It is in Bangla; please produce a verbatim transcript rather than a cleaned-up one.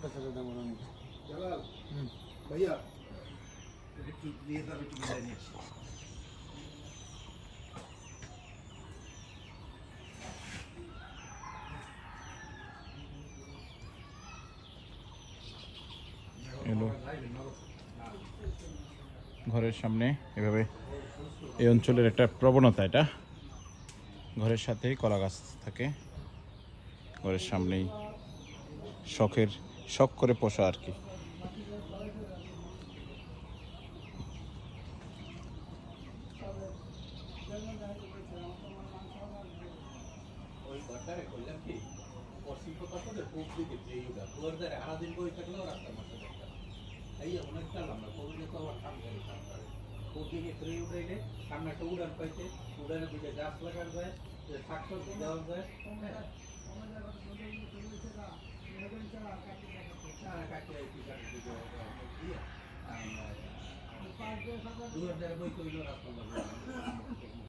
করতেছে দাদা মনে হয় জালাল হুম ভাইয়া একটু দিয়ে দাও একটু বিদায় নিয়ে আসি এলো ঘরের সামনে এভাবে এই অঞ্চলের একটা প্রবণতা, এটা ঘরের সাথেই কলা গাছ থাকে, ঘরের সামনেই শখের শখ করে পোষা আর কি। ওই ঘরটারে করলাম কি পশ্চিম কথা তো পূব দিকে যে ইউটা তোর দ্বারা আড়া দিন বই থাকলেও রাস্তার মাঝে দেখতাম এই অনেক চালাম না কোভিডে তো আবার কাম করে কাম করে পূব দিকে ফ্রি উঠাইলে সামনে একটা উড়ান পাইছে উড়ানে দুইটা গাছ লাগানো যায় শাক সবজি দেওয়া যায় দুই হাজার বই করলো রাস্তার মাঝে